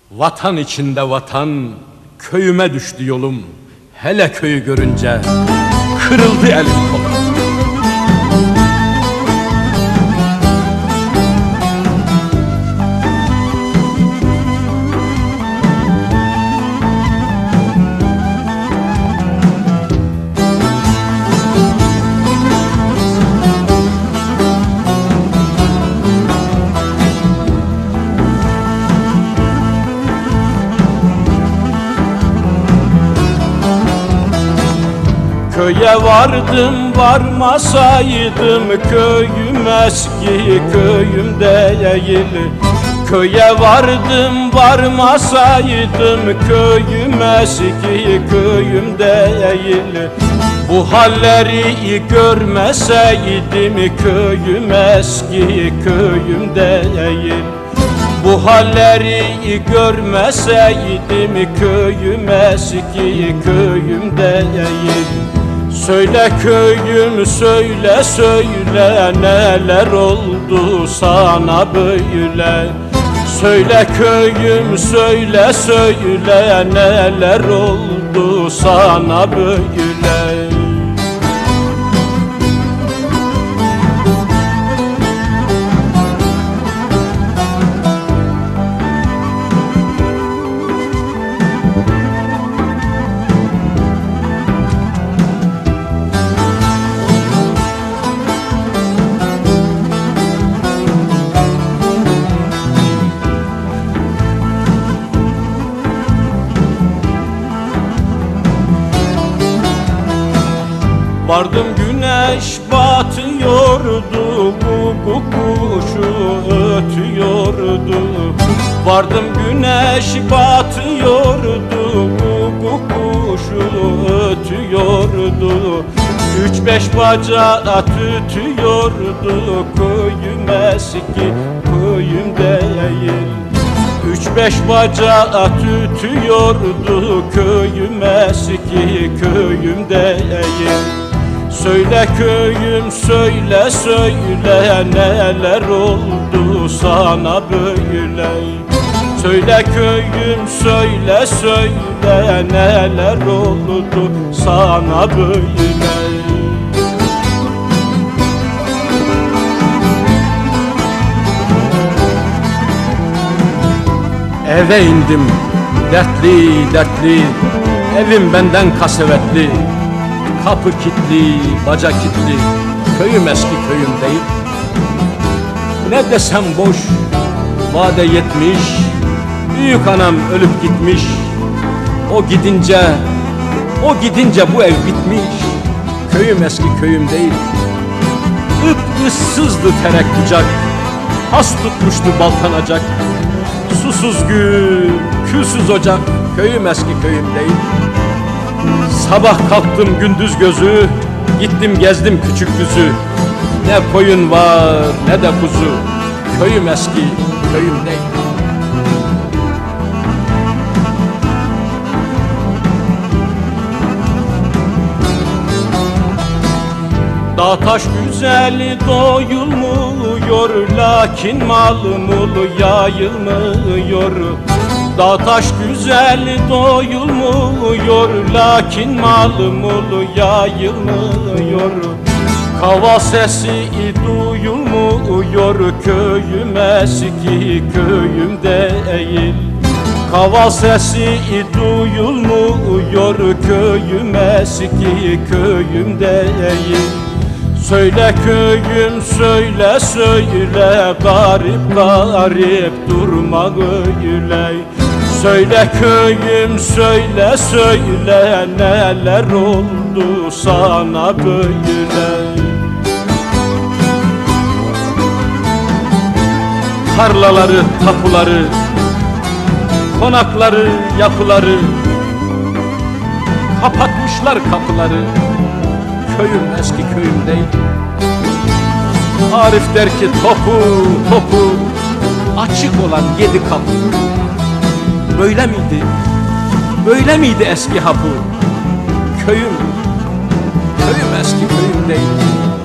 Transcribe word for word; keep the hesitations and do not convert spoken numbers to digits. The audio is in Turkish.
Vatan içinde vatan, köyüme düştü yolum. Hele köyü görünce kırıldı elim kolum. Köye vardım varmasaydım köyüm eski köyüm değil. Köye vardım varmasaydım köyüm eski köyüm değil. Bu halleri görmeseydim köyüm eski köyüm değil. Bu halleri görmeseydim köyüm eski köyüm değil. Söyle köyüm söyle söyle neler oldu sana böyle. Söyle köyüm söyle söyle neler oldu sana böyle. Vardım güneş batıyordu, bu kuşu ötüyordu. Vardım güneş batıyordu, bu kuşu ötüyordu. Üç beş bacağı tütüyordu, köyüm eski köyüm değil. Üç beş bacağı tütüyordu, köyüm eski köyüm değil. Söyle köyüm söyle söyle neler oldu sana böyle. Söyle köyüm söyle söyle neler oldu sana böyle. Eve indim dertli dertli, evim benden kasevetli. Kapı kilitli, baca kilitli, köyüm eski köyüm değil. Ne desem boş, vade yetmiş, büyük anam ölüp gitmiş. O gidince, o gidince bu ev bitmiş. Köyüm eski köyüm değil. Ip ıssızdı terek bucak, has tutmuştu baltanacak. Susuz gül, külsüz ocak, köyüm eski köyüm değil. Sabah kalktım gündüz gözü, gittim gezdim küçük düzü. Ne koyun var ne de kuzu, köyüm eski köyüm değil. Dağ taş güzeli doyulmuyor, lakin malım ulu yayılmıyor. Dağ taş güzeli doyulmuyor, lakin malım ulu yayılmıyor. Kava sesi duyulmuyor, köyüm eski köyüm değil. Kava sesi duyulmuyor, köyüm eski köyüm değil. Söyle köyüm söyle söyle, garip garip durma öyle. Söyle köyüm söyle söyle neler oldu sana böyle. Tarlaları, tapuları, konakları, yapıları, kapatmışlar kapıları. Köyüm eski köyüm değil. Arif der ki topu topu, açık olan yedi kapı. Böyle miydi? Böyle miydi eski hapı? Köyüm, köyüm eski köyüm değil.